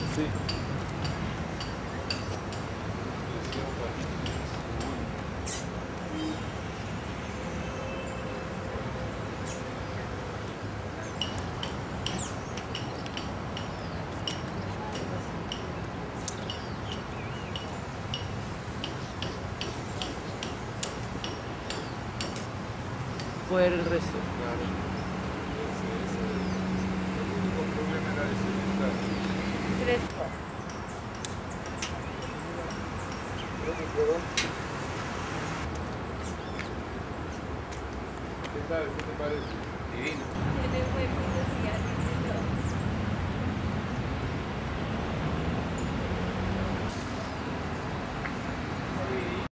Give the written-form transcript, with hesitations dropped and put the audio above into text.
Sí. Poder el resto. Claro. El único problema era ese detalle. Fresco. ¿Qué tal? ¿Qué te parece? Divino. Tiene hueco.